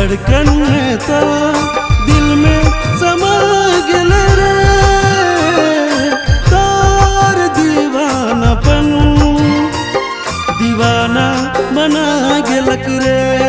धड़कन में तो दिल में समा गेल रे तार दीवानापन दीवाना बना गेलक रे।